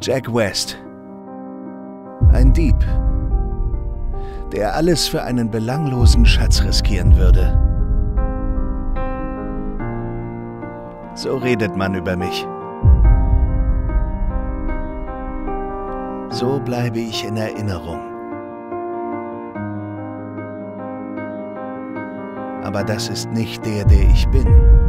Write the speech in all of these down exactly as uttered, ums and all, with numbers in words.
Jack West. Ein Dieb, der alles für einen belanglosen Schatz riskieren würde. So redet man über mich. So bleibe ich in Erinnerung. Aber das ist nicht der, der ich bin.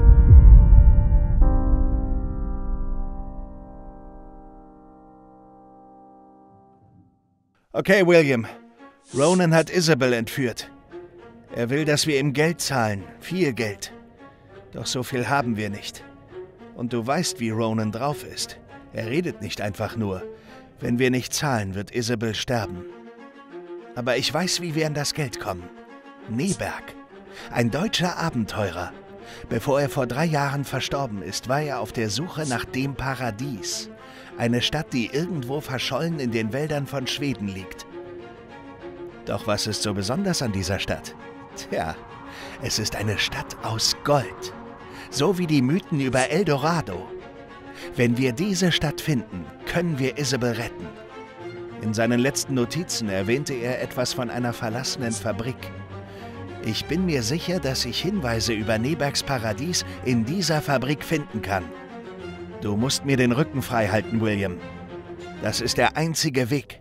Okay, William. Ronan hat Isabel entführt. Er will, dass wir ihm Geld zahlen. Viel Geld. Doch so viel haben wir nicht. Und du weißt, wie Ronan drauf ist. Er redet nicht einfach nur. Wenn wir nicht zahlen, wird Isabel sterben. Aber ich weiß, wie wir an das Geld kommen. Neberg. Ein deutscher Abenteurer. Bevor er vor drei Jahren verstorben ist, war er auf der Suche nach dem Paradies. Eine Stadt, die irgendwo verschollen in den Wäldern von Schweden liegt. Doch was ist so besonders an dieser Stadt? Tja, es ist eine Stadt aus Gold. So wie die Mythen über El Dorado. Wenn wir diese Stadt finden, können wir Isabel retten. In seinen letzten Notizen erwähnte er etwas von einer verlassenen Fabrik. Ich bin mir sicher, dass ich Hinweise über Nebergs Paradies in dieser Fabrik finden kann. Du musst mir den Rücken frei halten, William. Das ist der einzige Weg.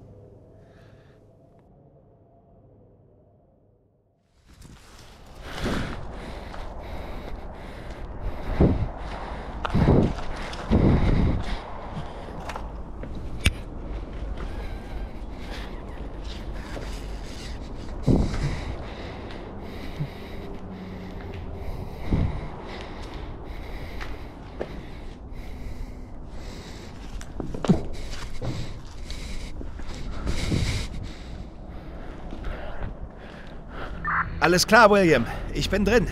Alles klar, William. Ich bin drin.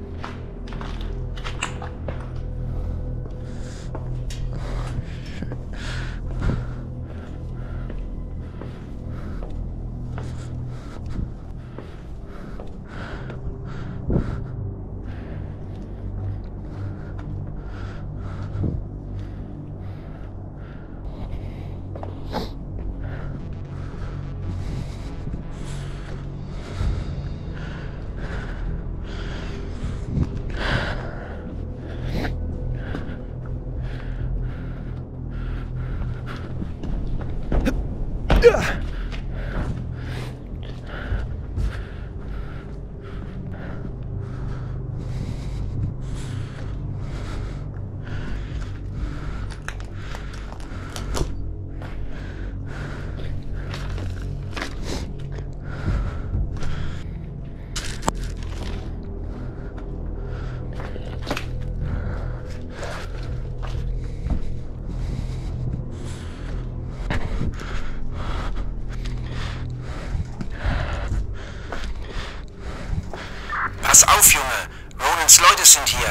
Pass auf, Junge. Ronans Leute sind hier.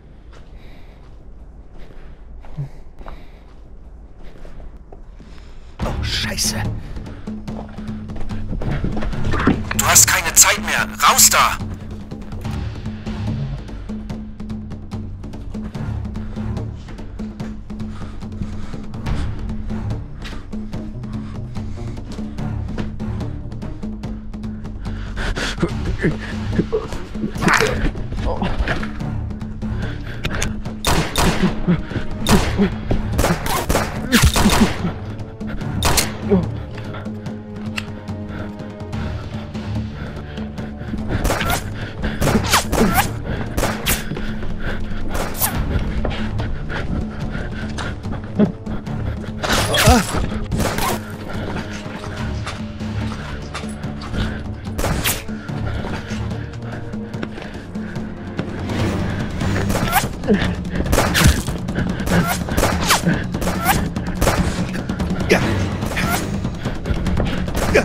Oh, Scheiße. Du hast keine Zeit mehr. Raus da! Ja. Ja.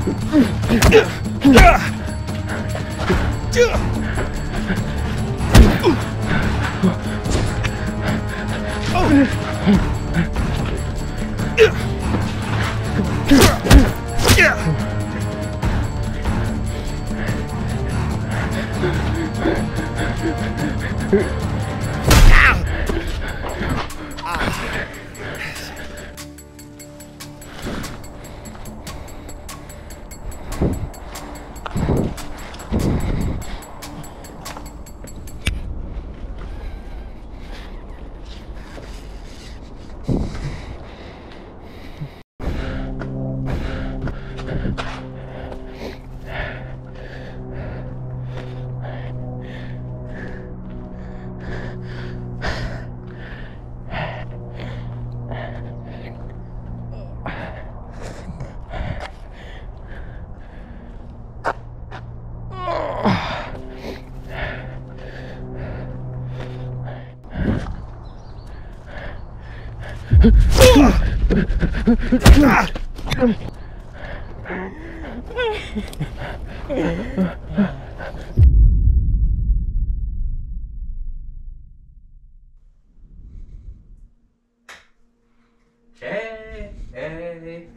Hey, hey.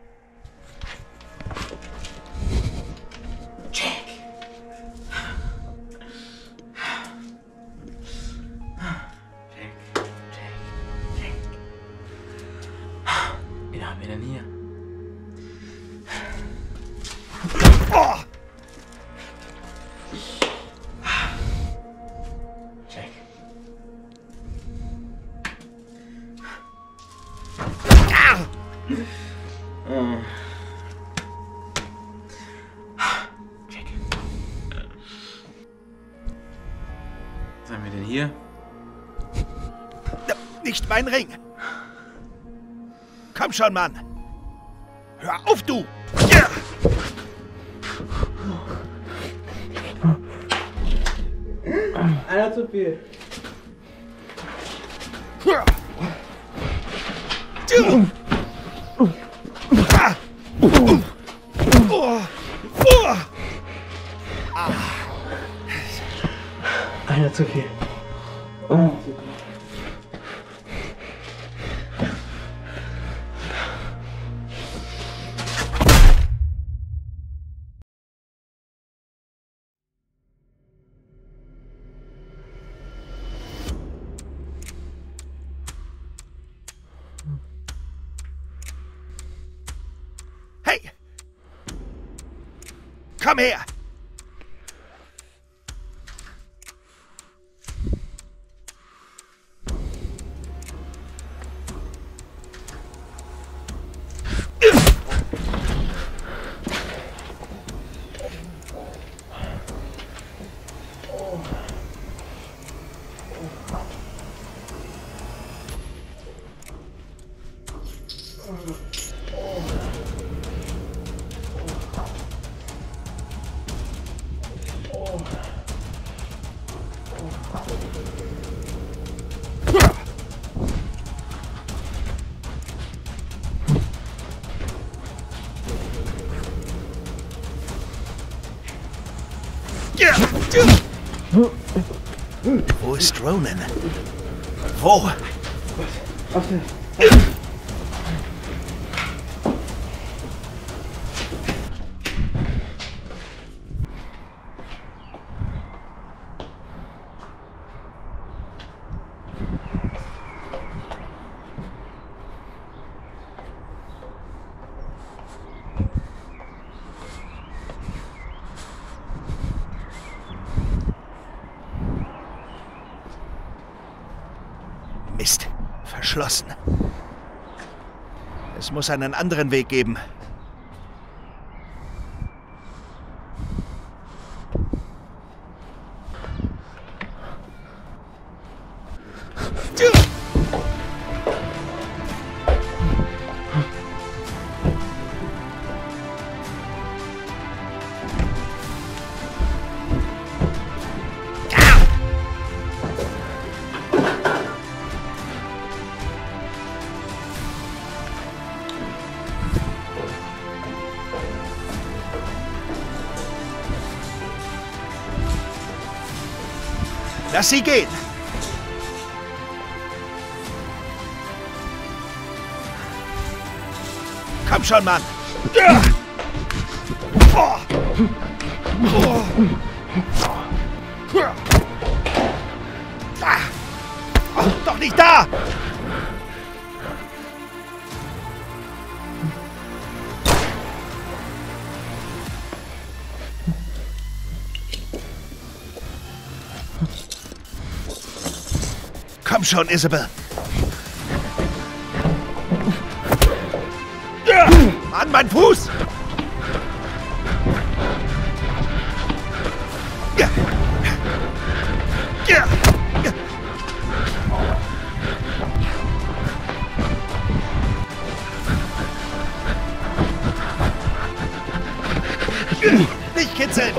Jack. Jack, Jack, Jack. Wen haben wir denn hier? Oh! Jack. Oh. Jack. Was haben wir denn hier? Nicht mein Ring. Komm schon, Mann. Hör auf, du. Ja. Einer zu viel. Ja. Ja. Ah. Oh. Oh. Oh. Ah. Einer zu viel. Einer zu viel. Hey! Komm her! Wo ist Ronan? Wo? Mist, verschlossen. Es muss einen anderen Weg geben. Lass sie gehen! Komm schon, Mann! Doch nicht da! Komm schon, Isabel! An mein Fuß! Nicht kitzeln!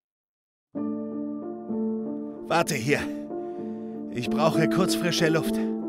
Warte hier. Ich brauche kurz frische Luft.